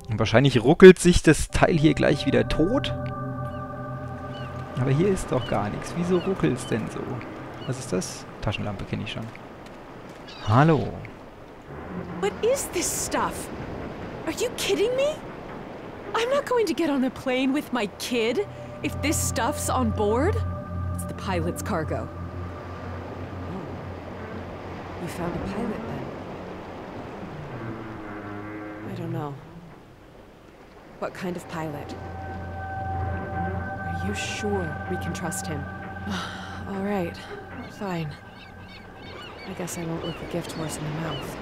Und wahrscheinlich ruckelt sich das Teil hier gleich wieder tot. Aber hier ist doch gar nichts. Wieso ruckelt's denn so? Was ist das? Taschenlampe kenne ich schon. Hallo. What is this stuff? Are you kidding me? I'm not going to get on a plane with my kid if this stuff's on board. It's the pilot's cargo. Oh. You found a pilot then? I don't know. What kind of pilot? Are you sure we can trust him? All right. Fine. I guess I won't look a gift horse in the mouth.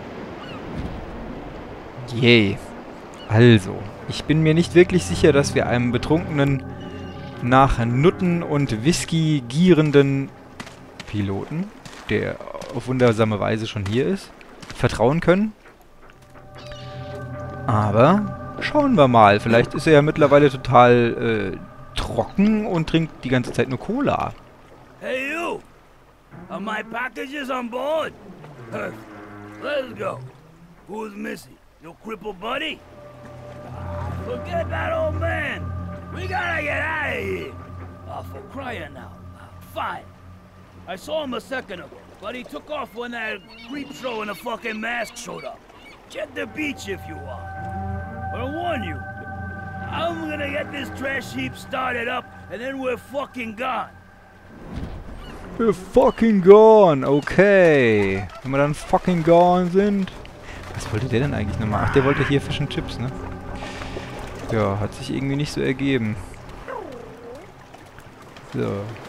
Yay. Also, ich bin mir nicht wirklich sicher, dass wir einem betrunkenen, nach Nutten und Whisky gierenden Piloten, der auf wundersame Weise schon hier ist, vertrauen können. Aber schauen wir mal. Vielleicht ist er ja mittlerweile total trocken und trinkt die ganze Zeit nur Cola. Hey you! Are my packages on board? Perfect. Let's go. Who's missing? Your crippled buddy? Forget that old man! We gotta get out of here! Oh, for crying out loud. Fine. I saw him a second ago, but he took off when that creep show in a fucking mask showed up. Check the beach if you want. But I warn you, I'm gonna get this trash heap started up, and then we're fucking gone. We're fucking gone, okay. Wenn wir dann fucking gone sind. Was wollte der denn eigentlich nochmal? Ach, der wollte hier Fish and Chips, ne? Ja, hat sich irgendwie nicht so ergeben. So.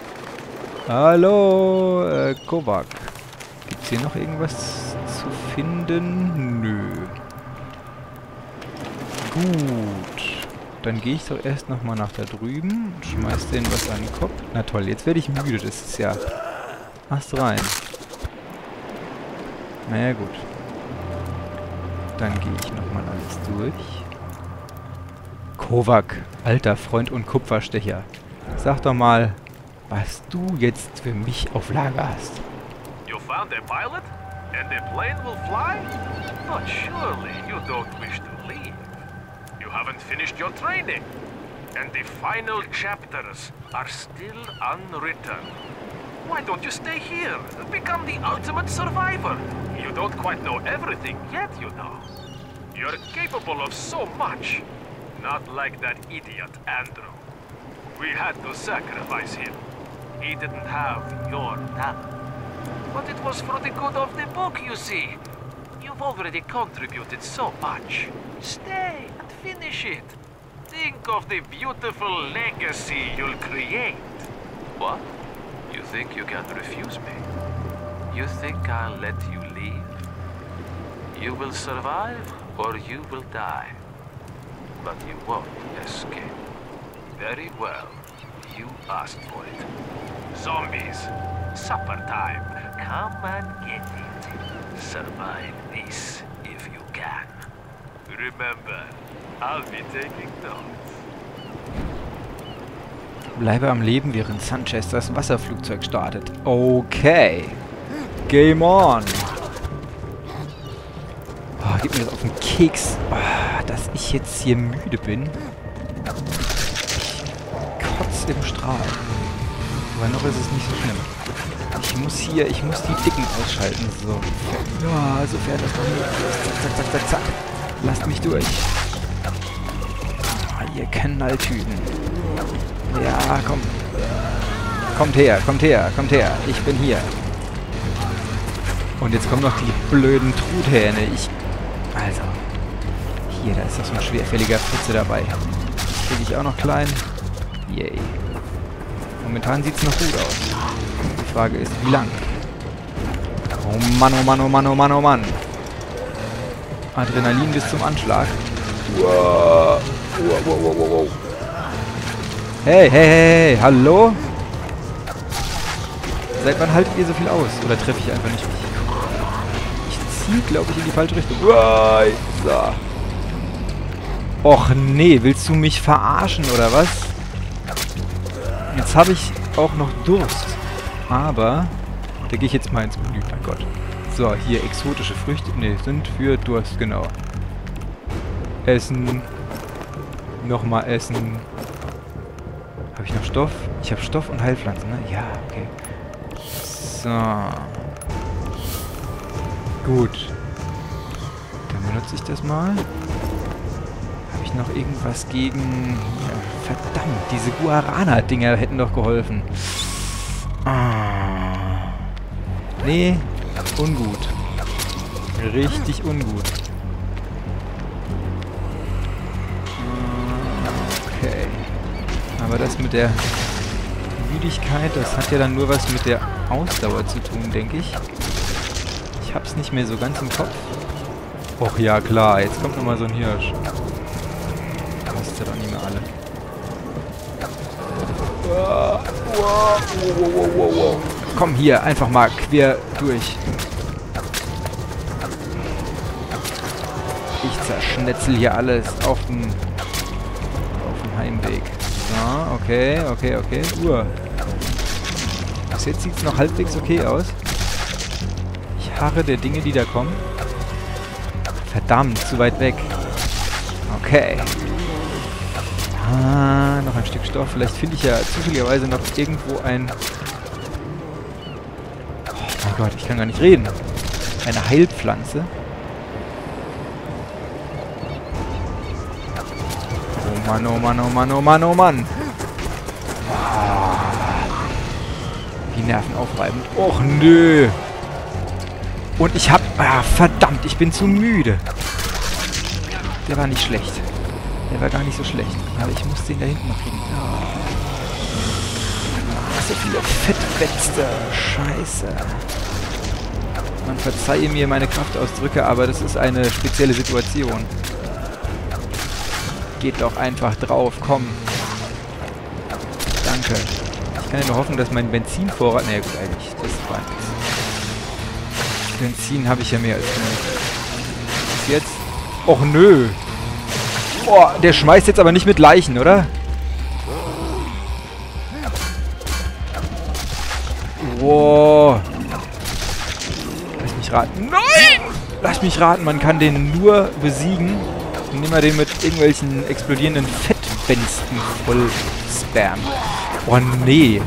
Hallo, Kovac. Gibt's hier noch irgendwas zu finden? Nö. Gut. Dann gehe ich doch erst nochmal nach da drüben und schmeiß denen was an den Kopf. Na toll, jetzt werde ich müde. Das ist ja... Ast rein. Naja, gut. Dann gehe ich nochmal alles durch. Kovac, alter Freund und Kupferstecher. Sag doch mal, was du jetzt für mich auf Lager hast. You found a pilot? And the plane will fly? But surely you don't wish to leave. You haven't finished your training. And the final chapters are still unwritten. Why don't you stay here? Become the ultimate survivor. You don't quite know everything yet, you know. You're capable of so much. Not like that idiot, Andrew. We had to sacrifice him. He didn't have your talent. But it was for the good of the book, you see. You've already contributed so much. Stay and finish it. Think of the beautiful legacy you'll create. What? You think you can refuse me? You think I'll let you leave? You will survive or you will die. But you won't escape. Very well. You asked for it. Zombies. Supper time. Come and get it. Survive this if you can. Remember, I'll be taking notes. Bleibe am Leben, während Sanchez das Wasserflugzeug startet. Okay. Game on. Oh, gib mir das auf den Keks, dass ich jetzt hier müde bin. Ich kotze im Strahl. Aber noch ist es nicht so schlimm. Ich muss die Dicken ausschalten. So. Ja, sofern das noch möglich ist. Zack, zack, zack, zack, zack. Lasst mich durch. Ah, ihr Knalltüten. Ja, komm. Kommt her, kommt her, kommt her. Ich bin hier. Und jetzt kommen noch die blöden Truthähne. Also. Hier, da ist doch so ein schwerfälliger Fritze dabei. Kriege ich auch noch klein. Yay. Momentan sieht es noch gut aus. Die Frage ist, wie lang? Oh Mann, oh Mann, oh Mann, oh Mann, oh Mann. Adrenalin bis zum Anschlag. Wow. Wow, wow, wow, wow. Hey, hey, hey, hey, hallo? Seit wann haltet ihr so viel aus? Oder treffe ich einfach nicht mich? Ich ziehe, glaube ich, in die falsche Richtung. Uah, so. Och nee, willst du mich verarschen, oder was? Jetzt habe ich auch noch Durst. Aber, da gehe ich jetzt mal ins Menü, mein Gott. So, hier exotische Früchte. Ne, sind für Durst, genau. Essen. Nochmal essen. Habe ich noch Stoff? Ich habe Stoff und Heilpflanzen, ne? Ja, okay. So. Gut. Dann benutze ich das mal. Habe ich noch irgendwas gegen... Ja, verdammt, diese Guarana-Dinger hätten doch geholfen. Ah. Nee, ungut. Richtig ungut. Okay. Aber das mit der Müdigkeit, das hat ja dann nur was mit der Ausdauer zu tun, denke ich. Ich hab's nicht mehr so ganz im Kopf. Och ja, klar, jetzt kommt nochmal so ein Hirsch. Das ist ja doch nicht mehr alle. Wow. Komm hier, einfach mal quer durch. Ich zerschnetzel hier alles auf dem Heimweg. So, okay. Bis jetzt sieht es noch halbwegs okay aus. Ich harre der Dinge, die da kommen. Verdammt, zu weit weg. Okay. Ah, noch ein Stück Stoff. Vielleicht finde ich ja zufälligerweise noch irgendwo ein... Oh mein Gott, ich kann gar nicht reden. Eine Heilpflanze. Oh Mann, oh Mann, oh Mann, oh Mann, oh Mann. Die Nerven aufreibend. Och, nö. Und ich hab... Ah, verdammt, ich bin zu müde. Der war nicht schlecht. Der war gar nicht so schlecht. Aber ich muss den da hinten noch kriegen. Oh. So viele Fettwächste. Scheiße. Man verzeihe mir meine Kraftausdrücke, aber das ist eine spezielle Situation. Geht doch einfach drauf, komm. Danke. Ich kann ja nur hoffen, dass mein Benzinvorrat... Naja gut, eigentlich. Das war nichts. Benzin habe ich ja mehr als genug. Bis jetzt... Och nö. Boah, der schmeißt jetzt aber nicht mit Leichen, oder? Wow. Lass mich raten. Nein! Lass mich raten, man kann den nur besiegen, indem man den mit irgendwelchen explodierenden Fettwänsten voll spammt. Oh nee.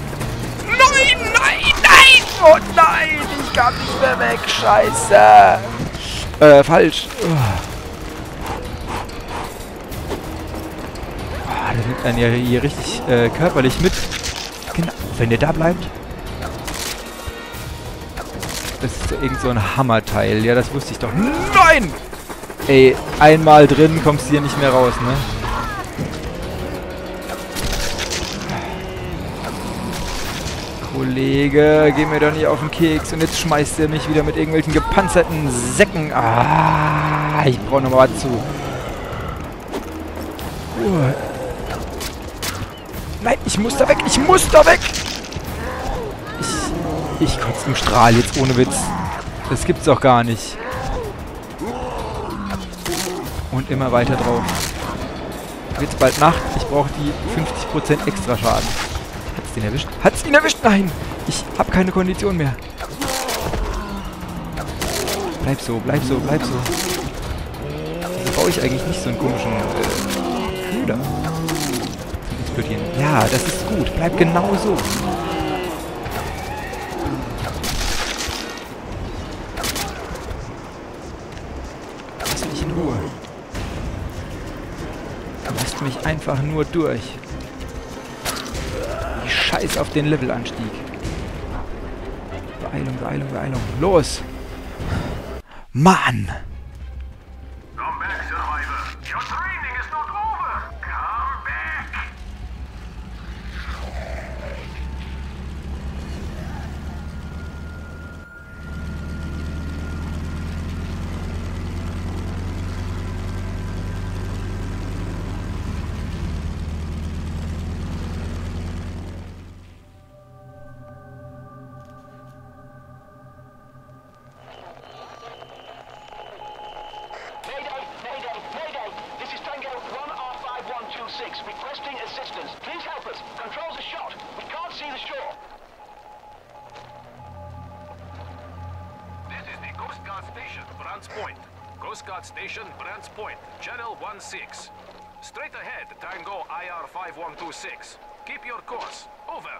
Nein! Oh nein! Ich kann nicht mehr weg. Scheiße. Falsch. Der nimmt einen ja hier richtig körperlich mit. Genau, wenn der da bleibt. Das ist irgend so ein Hammerteil. Ja, das wusste ich doch. Nein! Ey, einmal drin kommst du hier nicht mehr raus, ne? Kollege, geh mir doch nicht auf den Keks. Und jetzt schmeißt er mich wieder mit irgendwelchen gepanzerten Säcken. Ah, ich brauche noch mal was zu. Nein, ich muss da weg. Ich kotze im Strahl jetzt ohne Witz. Das gibt's doch gar nicht. Und immer weiter drauf. Wird's bald Nacht. Ich brauche die 50% extra Schaden. Hat's den erwischt? Hat's ihn erwischt? Nein! Ich habe keine Kondition mehr. Bleib so. Wieso brauche ich eigentlich nicht so einen komischen Köder? Explodieren. Ja, das ist gut. Bleib genau so. Lass mich in Ruhe. Lasst mich einfach nur durch. Ich scheiß auf den Levelanstieg. Beeilung. Los! Mann! Come back, survivor. Your training is not over. Come back. Mayday! This is Tango 1R5126 requesting assistance. Please help us. Controls are shot. We can't see the shore. This is the Coast Guard Station, Brants Point. Coast Guard Station, Brants Point. Channel 16. Straight ahead, Tango IR 5126. Keep your course. Over.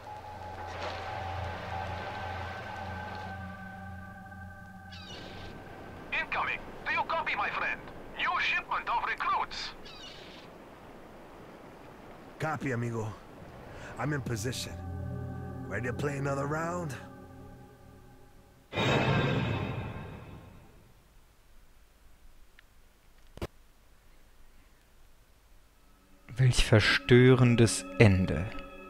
Incoming. Do you copy, my friend? New shipment of recruits. Copy, amigo. I'm in position. Ready to play another round? Welch verstörendes Ende.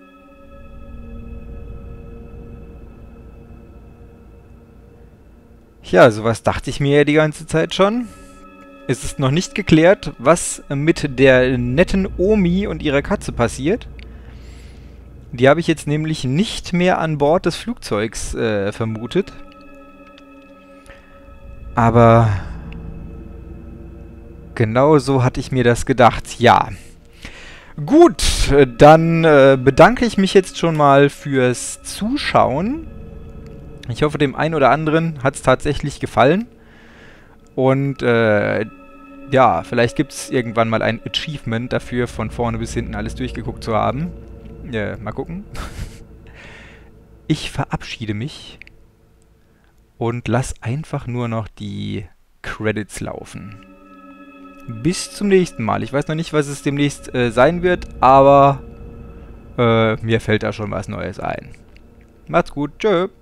Ja, sowas dachte ich mir ja die ganze Zeit schon. Es ist noch nicht geklärt, was mit der netten Omi und ihrer Katze passiert. Die habe ich jetzt nämlich nicht mehr an Bord des Flugzeugs vermutet. Aber genau so hatte ich mir das gedacht, ja. Gut, dann bedanke ich mich jetzt schon mal fürs Zuschauen. Ich hoffe, dem einen oder anderen hat es tatsächlich gefallen. Und ja, vielleicht gibt es irgendwann mal ein Achievement dafür, von vorne bis hinten alles durchgeguckt zu haben. Mal gucken. Ich verabschiede mich und lass einfach nur noch die Credits laufen. Bis zum nächsten Mal. Ich weiß noch nicht, was es demnächst sein wird, aber mir fällt da schon was Neues ein. Macht's gut. Tschö.